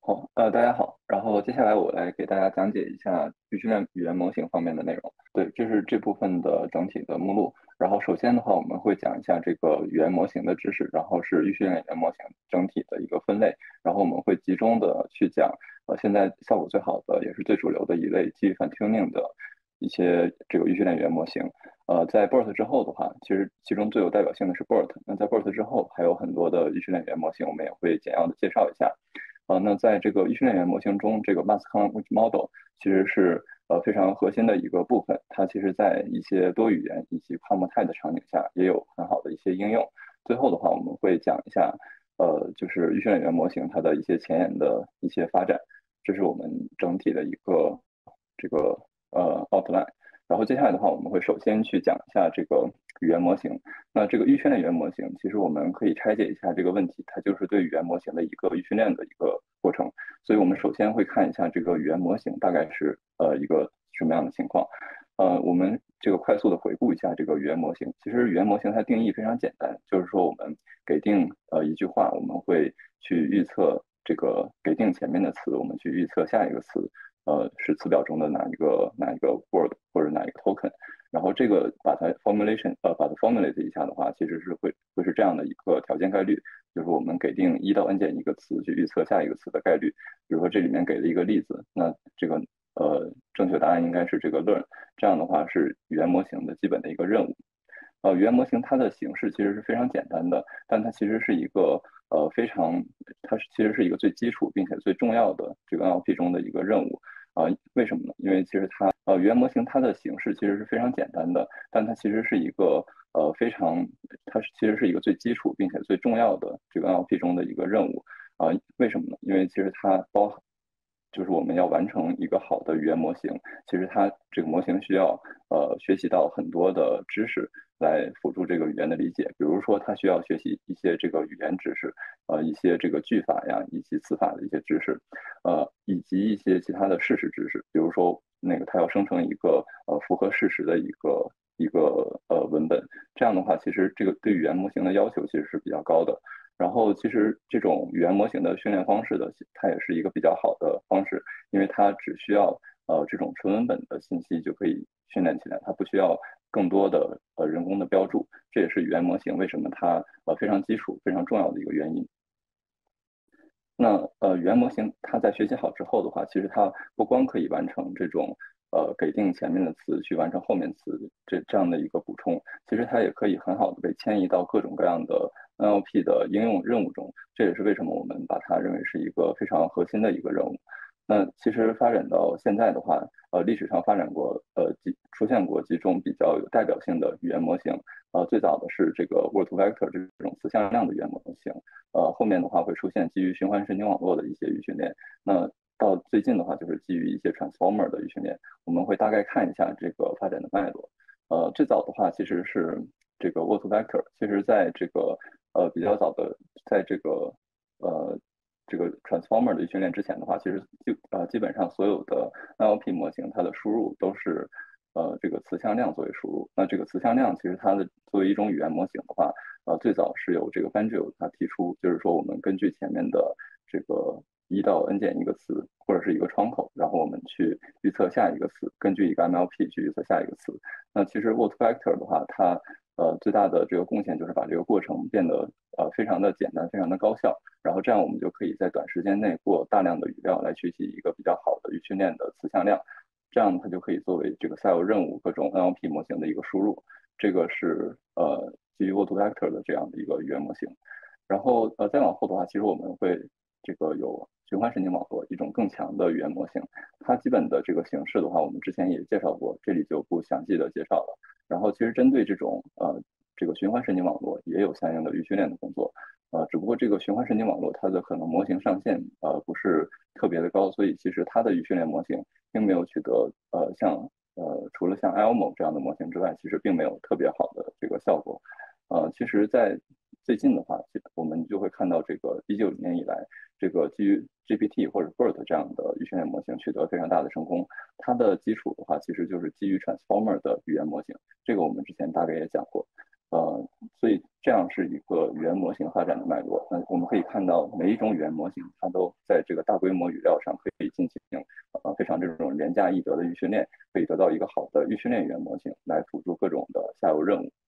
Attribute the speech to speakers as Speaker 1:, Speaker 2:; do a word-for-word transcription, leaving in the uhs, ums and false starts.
Speaker 1: 好，呃，大家好。然后接下来我来给大家讲解一下语训练语言模型方面的内容。对，这是这部分的整体的目录。然后首先的话，我们会讲一下这个语言模型的知识，然后是预训练语言模型整体的一个分类。然后我们会集中的去讲，呃，现在效果最好的也是最主流的一类基于反 tuning 的一些这个预训练语言模型。呃，在 B E R T 之后的话，其实其中最有代表性的是 B E R T。那在 B E R T 之后，还有很多的预训练语言模型，我们也会简要的介绍一下。呃，那在这个预训练语言模型中，这个 Mass Language Model 其实是呃非常核心的一个部分。它其实在一些多语言以及跨模态的场景下，也有很好的一些应用。最后的话，我们会讲一下，呃，就是预训练语言模型它的一些前沿的一些发展，这是我们整体的一个这个呃 outline。然后接下来的话，我们会首先去讲一下这个语言模型。那这个预训练语言模型，其实我们可以拆解一下这个问题，它就是对语言模型的一个预训练的一个过程。所以我们首先会看一下这个语言模型大概是呃一个什么样的情况。呃，我们这个快速的回顾一下这个语言模型。其实语言模型它定义非常简单，就是说我们给定呃一句话，我们会去预测这个给定前面的词，我们去预测下一个词，呃是词表中的哪一个哪一个 word 或者哪一个 token。然后这个把它 formulation 呃把它 formulate 一下的话，其实是会会是这样的一个条件概率，就是我们给定一到 n 减一个词去预测下一个词的概率。比如说这里面给了一个例子，那这个呃正确答案应该是这个 learn。这样的话是语言模型的基本的一个任务。呃，语言模型它的形式其实是非常简单的，但它其实是一个呃非常，它是其实是一个最基础并且最重要的这个 N L P 中的一个任务。啊、呃为什么呢？因为其实它呃语言模型它的形式其实是非常简单的，但它其实是一个呃非常，它是其实是一个最基础并且最重要的这个 N L P 中的一个任务。啊、呃为什么呢？因为其实它包含就是我们要完成一个好的语言模型，其实它这个模型需要呃学习到很多的知识来辅助这个语言的理解。比如说，它需要学习一些这个语言知识，呃，一些这个句法呀，以及词法的一些知识，呃，以及一些其他的事实知识。比如说，那个它要生成一个呃符合事实的一个一个呃文本。这样的话，其实这个对语言模型的要求其实是比较高的。然后其实这种语言模型的训练方式的，它也是一个比较好的方式，因为它只需要呃这种纯文本的信息就可以训练起来，它不需要更多的呃人工的标注，这也是语言模型为什么它呃非常基础、非常重要的一个原因。那呃，语言模型它在学习好之后的话，其实它不光可以完成这种呃给定前面的词去完成后面词这这样的一个补充，其实它也可以很好的被迁移到各种各样的 N L P 的应用任务中。这也是为什么我们把它认为是一个非常核心的一个任务。那其实发展到现在的话，呃，历史上发展过呃几出现过几种比较有代表性的语言模型。呃，最早的是这个 Word-to-Vector 这种词向量的语言模型。呃，后面的话会出现基于循环神经网络的一些预训练。那到最近的话，就是基于一些 transformer 的预训练。我们会大概看一下这个发展的脉络。呃，最早的话其实是这个 word to vector。其实在这个呃比较早的，在这个呃这个 transformer 的预训练之前的话，其实就呃基本上所有的 N L P 模型它的输入都是呃这个词向量作为输入。那这个词向量其实它的作为一种语言模型的话，呃，最早是由这个 Fangio 他提出，就是说我们根据前面的这个一到 n 减一个词或者是一个窗口，然后我们去预测下一个词，根据一个 M L P 去预测下一个词。那其实 Word Vector 的话，它呃最大的这个贡献就是把这个过程变得呃非常的简单，非常的高效。然后这样我们就可以在短时间内过大量的语料来学习一个比较好的预训练的词向量。这样它就可以作为这个 S E L 任务各种 N L P 模型的一个输入。这个是呃基于 Word to Vector 的这样的一个语言模型。然后呃再往后的话，其实我们会这个有循环神经网络一种更强的语言模型。它基本的这个形式的话，我们之前也介绍过，这里就不详细的介绍了。然后其实针对这种呃这个循环神经网络也有相应的预训练的工作。呃，只不过这个循环神经网络它的可能模型上限呃不是特别的高，所以其实它的预训练模型并没有取得呃像呃除了像 Elmo 这样的模型之外，其实并没有特别好的这个效果。呃，其实，在最近的话，我们就会看到这个一九年以来，这个基于 G P T 或者 B E R T 这样的预训练模型取得非常大的成功。它的基础的话，其实就是基于 Transformer 的语言模型，这个我们之前大概也讲过。 呃，所以这样是一个语言模型发展的脉络。那我们可以看到，每一种语言模型，它都在这个大规模语料上可以进行呃非常这种廉价易得的预训练，可以得到一个好的预训练语言模型，来辅助各种的下游任务。